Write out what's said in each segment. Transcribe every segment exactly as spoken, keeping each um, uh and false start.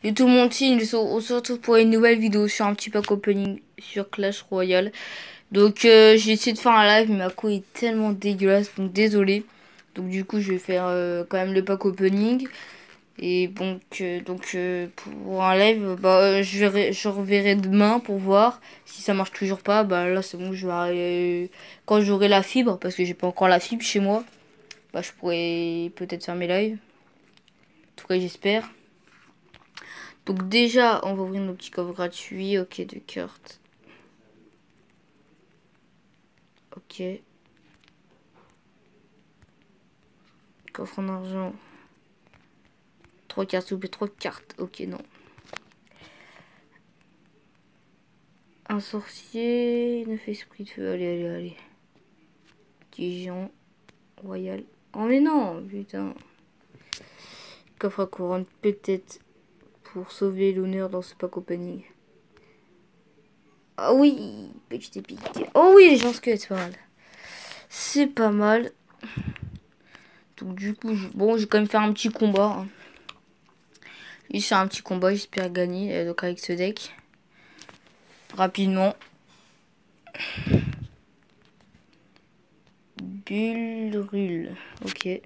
Et tout le monde, on se retrouve pour une nouvelle vidéo sur un petit pack opening sur Clash Royale. Donc euh, j'ai essayé de faire un live, mais ma couille est tellement dégueulasse, donc désolé. Donc du coup je vais faire euh, quand même le pack opening. Et donc, euh, donc euh, pour un live, bah, je, verrai, je reverrai demain pour voir si ça marche toujours pas. Bah là c'est bon, je vais arrêter. Quand j'aurai la fibre, parce que j'ai pas encore la fibre chez moi, bah je pourrais peut-être faire mes lives. En tout cas j'espère. Donc déjà, on va ouvrir nos petits coffres gratuits. Ok, de cartes. Ok. Coffre en argent. Trois cartes, s'il vous plaît, trois cartes. Ok, non. Un sorcier, neuf esprits de feu. Allez, allez, allez. Petit géant. Royal. Oh mais non, putain. Coffre à couronne, peut-être pour sauver l'honneur dans ce pack opening. Ah oui, petite épique. Oh oui, les gens squelettes, c'est pas mal. C'est pas mal. Donc du coup, je... bon, je vais quand même faire un petit combat. Hein. Je vais faire un petit combat, j'espère gagner euh, donc avec ce deck. Rapidement. Bullrule. Ok.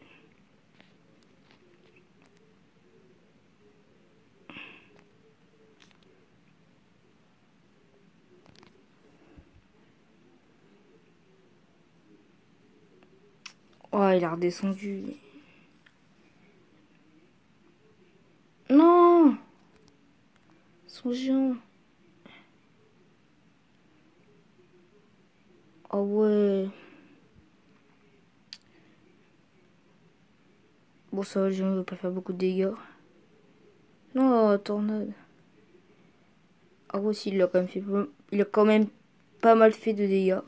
Oh, il a redescendu. Non! Son géant. Oh ouais. Bon, ça va, le géant ne va pas faire beaucoup de dégâts. Non, tornade. Ah ouais, si, il a quand même fait... Il a quand même pas mal fait de dégâts.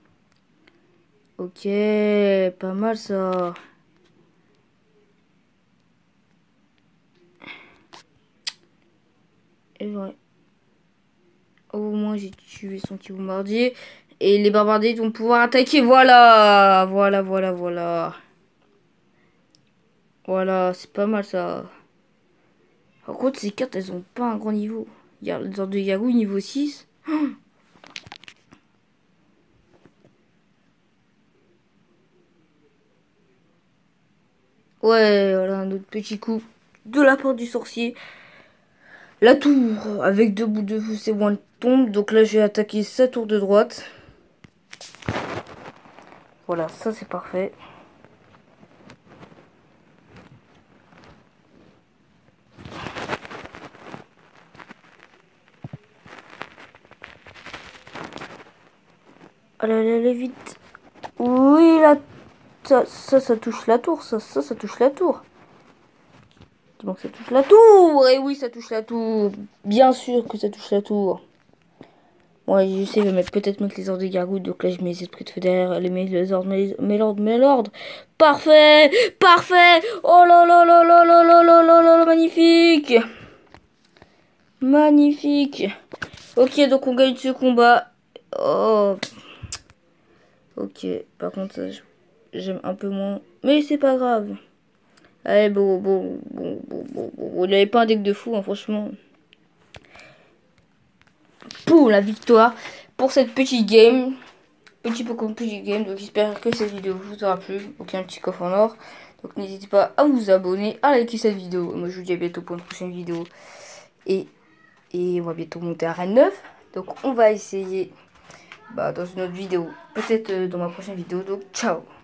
Ok, pas mal ça. Et ouais. Au moins, j'ai tué son petit bombardier. Et les bombardiers vont pouvoir attaquer. Voilà, voilà, voilà, voilà. Voilà, c'est pas mal ça. Par contre, ces cartes, elles ont pas un grand niveau. Il y a les ordres de Garou niveau six. Ouais, voilà, un autre petit coup de la porte du sorcier. La tour, avec deux bouts de feu, c'est bon, elle tombe. Donc là, je vais attaquer sa tour de droite. Voilà, ça c'est parfait. Allez, allez, allez, vite. Oui, là, ça, ça, ça touche la tour. Ça, ça, ça touche la tour. Donc ça touche la tour. Et oui, ça touche la tour. Bien sûr que ça touche la tour. Ouais, je sais, je vais mettre peut-être mettre les ordres des gargouilles. Donc là, je mets les esprits de feu derrière. Les, mets les ordres, mes, mes l'ordre, mes l'ordre. Parfait, parfait. Oh là là là là là là là là là là, magnifique. Magnifique. Ok, donc on gagne ce combat. Oh. Ok, par contre, ça, j'aime un peu moins. Mais c'est pas grave. Allez, bon, bon, bon, bon, bon, bon. Il n'avait pas un deck de fou, hein, franchement. Pour la victoire, pour cette petite game. Petit peu comme petit game. Donc j'espère que cette vidéo vous aura plu. Donc il y a un petit coffre en or. Donc n'hésitez pas à vous abonner, à liker cette vidéo. Moi je vous dis à bientôt pour une prochaine vidéo. Et, et on va bientôt monter à Reine neuf. Donc on va essayer bah, dans une autre vidéo. Peut-être euh, dans ma prochaine vidéo. Donc ciao.